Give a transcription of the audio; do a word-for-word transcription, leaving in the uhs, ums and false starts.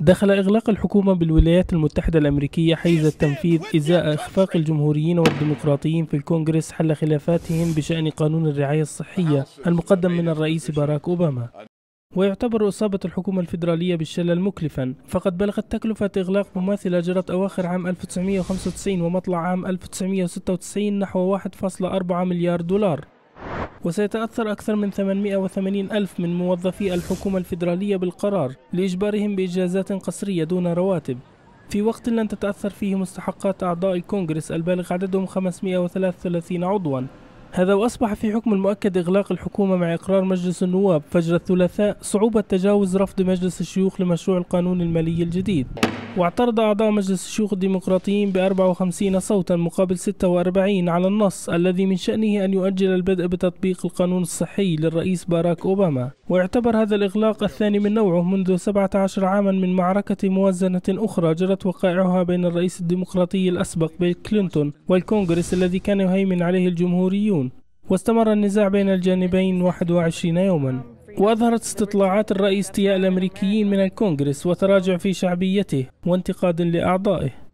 دخل إغلاق الحكومة بالولايات المتحدة الأمريكية حيز التنفيذ إزاء إخفاق الجمهوريين والديمقراطيين في الكونغرس حل خلافاتهم بشأن قانون الرعاية الصحية المقدم من الرئيس باراك أوباما. ويعتبر إصابة الحكومة الفيدرالية بالشلل مكلفا، فقد بلغت تكلفة إغلاق مماثلة جرت أواخر عام ألف وتسعمئة وخمسة وتسعين ومطلع عام ألف وتسعمئة وستة وتسعين نحو واحد فاصلة أربعة مليار دولار. وسيتأثر أكثر من ثمانمئة وثمانين ألف من موظفي الحكومة الفيدرالية بالقرار لإجبارهم بإجازات قصرية دون رواتب، في وقت لن تتأثر فيه مستحقات أعضاء الكونغرس البالغ عددهم خمسمئة وثلاثة وثلاثين عضوا. هذا وأصبح في حكم المؤكد إغلاق الحكومة مع إقرار مجلس النواب فجر الثلاثاء صعوبة تجاوز رفض مجلس الشيوخ لمشروع القانون المالي الجديد. واعترض أعضاء مجلس الشيوخ الديمقراطيين بأربعة وخمسين صوتا مقابل ستة وأربعين على النص الذي من شأنه أن يؤجل البدء بتطبيق القانون الصحي للرئيس باراك أوباما. ويعتبر هذا الإغلاق الثاني من نوعه منذ سبعة عشر عاما من معركة موازنة أخرى جرت وقائعها بين الرئيس الديمقراطي الأسبق بيل كلينتون والكونغرس الذي كان يهيمن عليه الجمهوريون. واستمر النزاع بين الجانبين واحد وعشرين يوما. وأظهرت استطلاعات الرأي استياء الأمريكيين من الكونغرس وتراجع في شعبيته وانتقاد لأعضائه.